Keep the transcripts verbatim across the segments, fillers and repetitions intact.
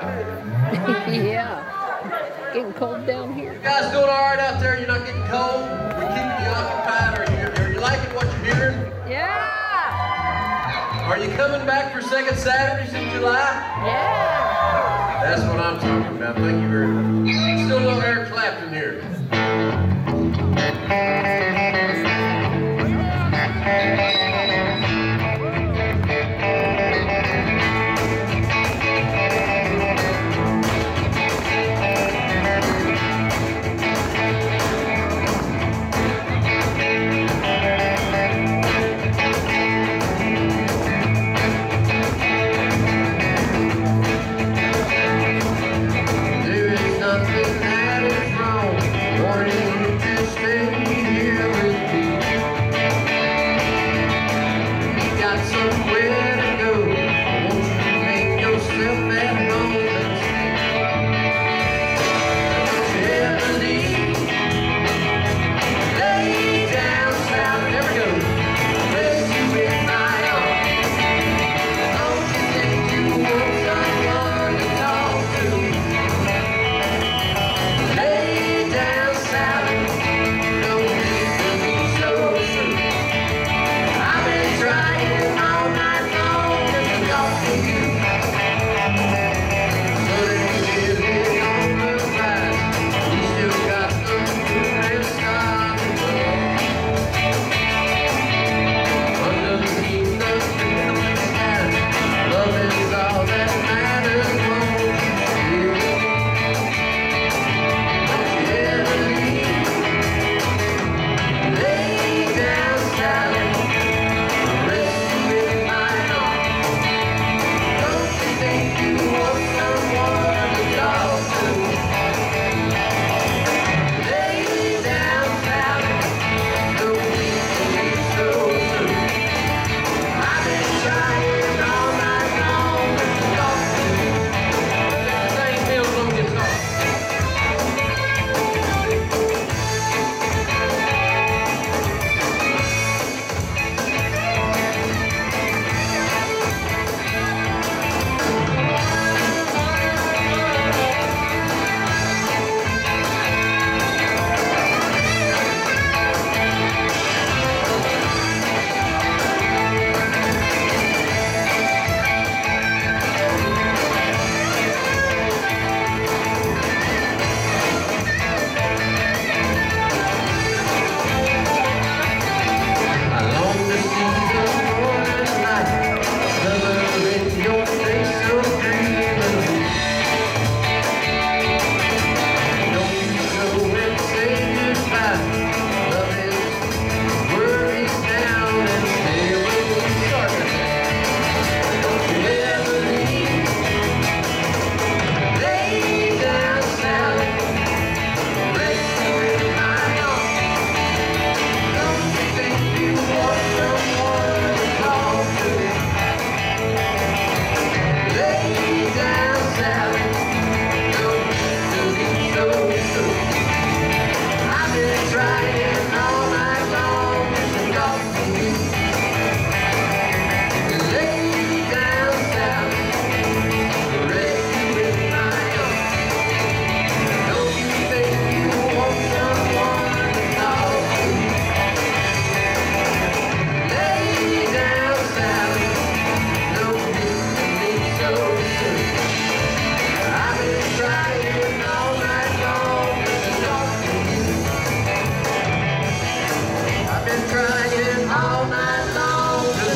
Yeah. Getting cold down here. You guys doing all right out there? You're not getting cold? We're keeping you occupied. Are you, are you liking what you're hearing? Yeah. Are you coming back for second Saturdays in July? Yeah. That's what I'm talking about. Thank you very much. Still no Eric Clapton here.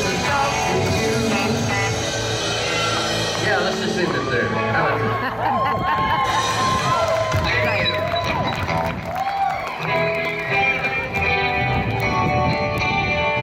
Yeah, let's just end it there.